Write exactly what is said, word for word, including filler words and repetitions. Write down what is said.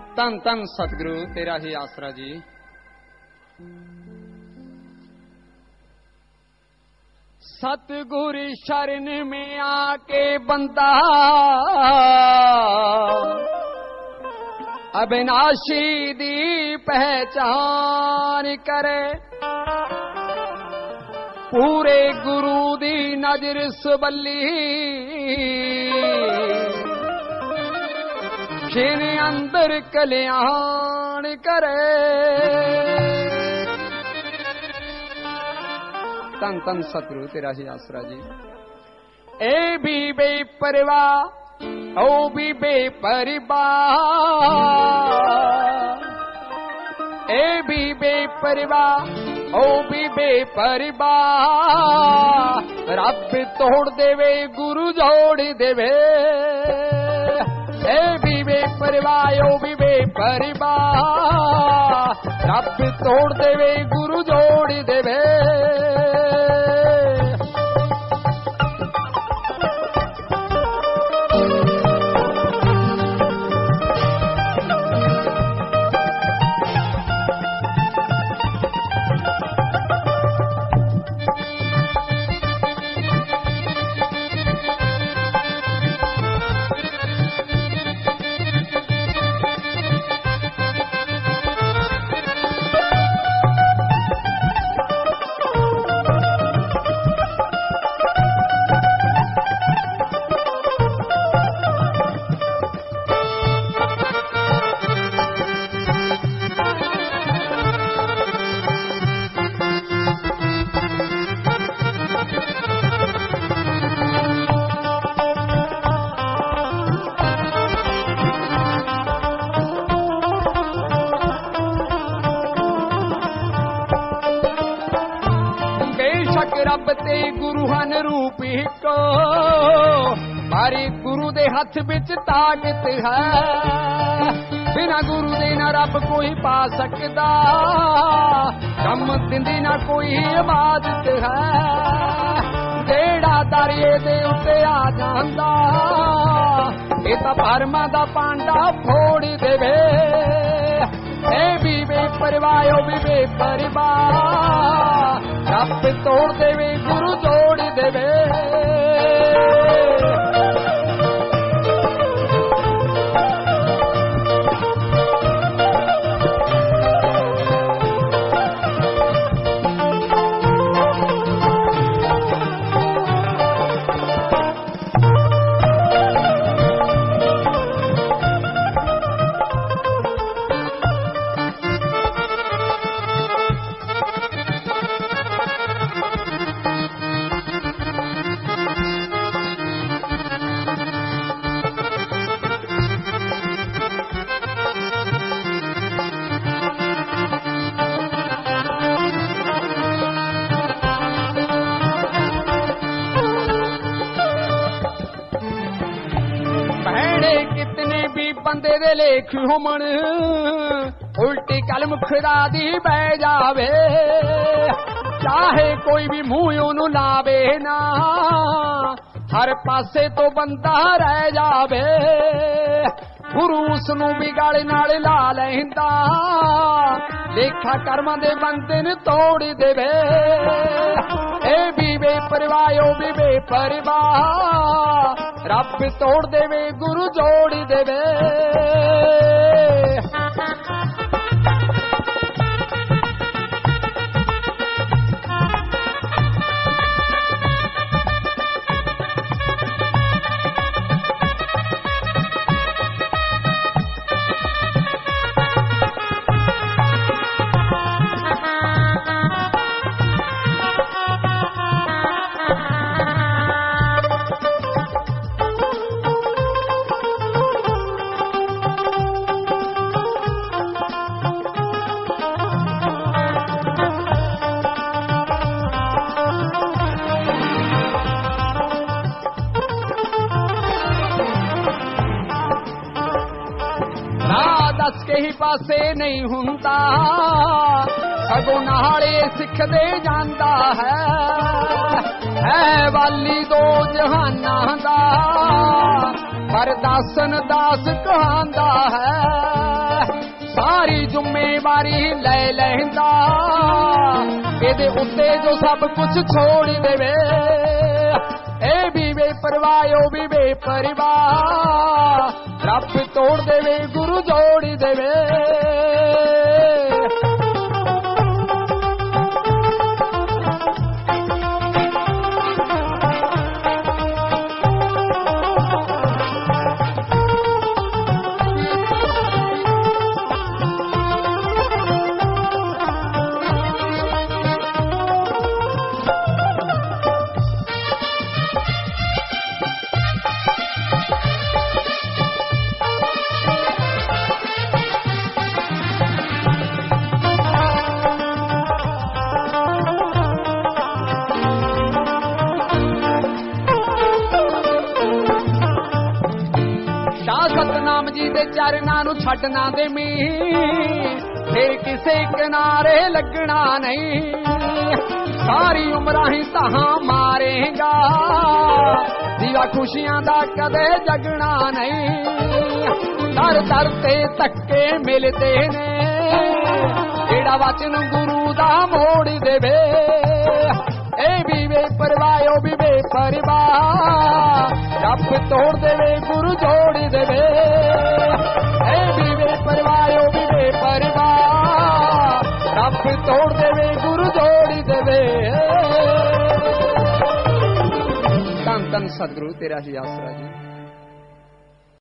ਧੰਨ ਧੰਨ ਸਤਿਗੁਰੂ ਤੇਰਾ ਹੀ ਆਸਰਾ ਜੀ। सतगुर शरण में आके बंदा अविनाशी दी पहचान करे, पूरे गुरु दी नजर सबली फिर अंदर कल्याण करे। तन तन सतगुरु तेरा ही आसरा जी। ए भी बेपरवाह ओ भी बेपरवाह, ए भी बेपरवाह ओ भी बेपरवाह, रब तोड़ देवे गुरु जोड़ देवे। ए भी बेपरवाह ओ भी बेपरवाह, रब तोड़ देवे गुरु जोड़ देवे। रब ते गुरु हन रूप हिको, मारे गुरु दे हथ विच ताकत है, बिना गुरु दे ना रब कोई पा सकदा, कम दिंदी ना कोई इबादत है। जेड़ा दरिए दे उत्ते आ जांदा, ये तां भरमा दा पांडा फोड़ देवे। ए भी बेपरवाह ओ भी बेपरवाह, रब तोड़ देवे गुरु जोड़ देवे। बंदे दे लेख होमन उल्टी कलम खुदा दी बह जावे, चाहे कोई भी मुंह ओनू लावे ना, हर पासे तो बंदा रह जावे। गुरु उसनू भी गल नाल ला लैंदा, लेखा कर्मां दे बंदे ने तोड़ देवे। ए भी बेपरवाह ओ भी बेपरवाह, रब तोड़ देवे गुरु जोड़ देवे। दस के ही पासे नहीं हुंदा, सगों नाले सिखदे जांदा है, है वाली दो जहाना दा, पर दासन दास कहांदा है। ਸਾਰੀ ਜ਼ਿੰਮੇਵਾਰੀ ਲੈ ਲੈਂਦਾ, ਇਹਦੇ ਉੱਤੇ ਜੋ ਸਭ ਕੁਝ ਛੋੜ ਦੇਵੇ। ਇਹ ਵੀ ਬੇਪਰਵਾਹ ਉਹ ਵੀ ਬੇਪਰਵਾਹ, ਰੱਬ ਤੋੜ ਦੇਵੇ ਗੁਰੂ ਜੋੜ ਦੇਵੇ। ਸਤਨਾਮ ਜੀ ਦੇ ਚਰਨਾਂ ਨੂੰ ਛੱਡ ਨਾ ਦੇਵੀਂ, ਫਿਰ ਕਿਸੇ ਕਿਨਾਰੇ ਲੱਗਣਾ ਨਹੀਂ। ਸਾਰੀ ਉਮਰਾਂ ਹੀ ਤਹਾਂ ਮਾਰੇਗਾ, ਦੀਵਾ ਖੁਸ਼ੀਆਂ ਦਾ ਕਦੇ ਜਗਣਾ ਨਹੀਂ। ਦਰ ਦਰ ਤੇ ਧੱਕੇ ਮਿਲਦੇ ਨੇ, ਜਿਹੜਾ ਵਚਨ ਗੁਰੂ ਦਾ ਮੋੜ ਦੇਵੇ। ਇਹ ਵੀ ਬੇਪਰਵਾਹ ਉਹ ਵੀ ਬੇਪਰਵਾਹ, ਰੱਬ ਤੋੜ ਦੇਵੇ ਗੁਰੂ ਜੋੜ ਦੇਵੇ। ਇਹ ਵੀ ਬੇਪਰਵਾਹ ਉਹ ਵੀ ਬੇਪਰਵਾਹ, ਰੱਬ ਤੋੜ ਦੇਵੇ ਗੁਰੂ ਜੋੜ ਦੇਵੇ। ਧੰਨ ਧੰਨ ਸਤਿਗੁਰੂ ਤੇਰਾ ਹੀ ਆਸਰਾ ਜੀ।